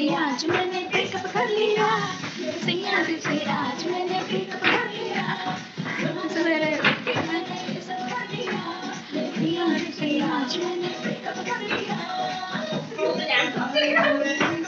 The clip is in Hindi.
आज मैंने ब्रेकअप कर लिया, सैया से आज मैंने ब्रेकअप कर लिया, सवेरे उठ के मैंने ये सब कर लिया, सैया से आज मैंने ब्रेकअप कर लिया।